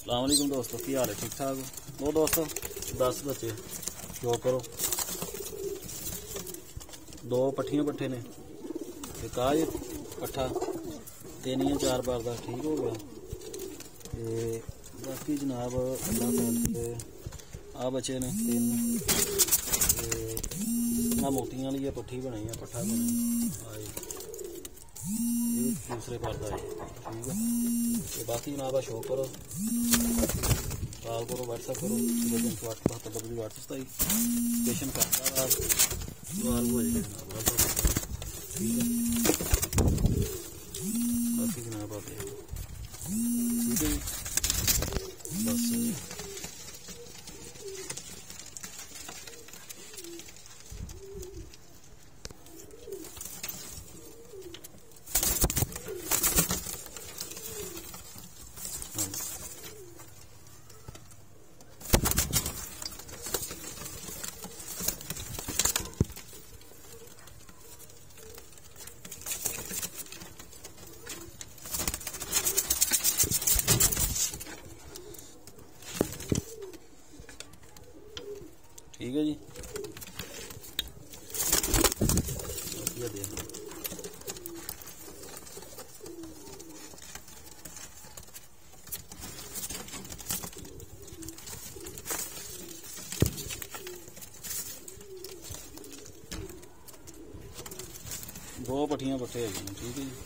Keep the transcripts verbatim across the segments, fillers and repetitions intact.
अस्सलाम वालेकुम दोस्तों, की हाल है? ठीक ठाक हो दोस्तों? दस बच्चे शो करो। दो पट्ठियां पट्ठे ने, एक आ पट्ठा तीन या चार बार का ठीक हो गया। ते बाकी जनाब आ बच्चे ने तीन ना मोतियां वाली है पट्ठी बनाई है, पट्ठा बनाई आई दूसरे पर का ठीक है। तो बाकी जनाब शो करो, कॉल करो, व्हाट्सएप करो, बहत्तर डब्ल्यू आठ सौ सताई स्टेशन का हो जाएगा ठीक है। बाकी जनाब आप ठीक है जी, बस ठीक है जी। दो पट्ठियां पट्टे है ठीक है जी।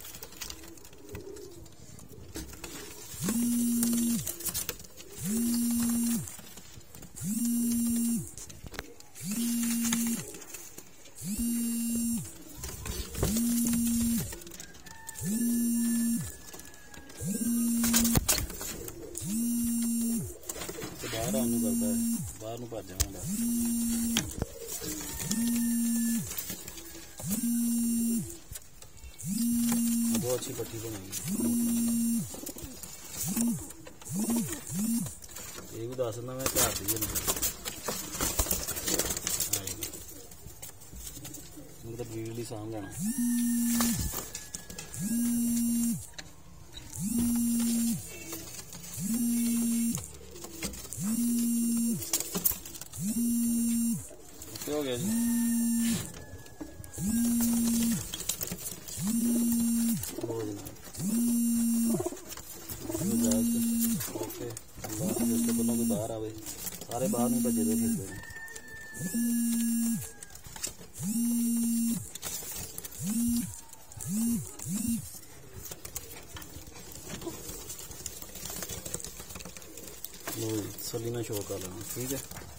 बाहर आने करता है, बाहर में भज जाऊंगा। बहुत अच्छी पट्टी बनाई, ये भी दस ना मैं घर दी है मतलब बिजली सांभ लेना। हो गया जी, ओके जिसके बंदा कोई बाहर आवे सारे बाहर नहीं भजे दे फिरते हैं। सलीना शो कर लेना ठीक है।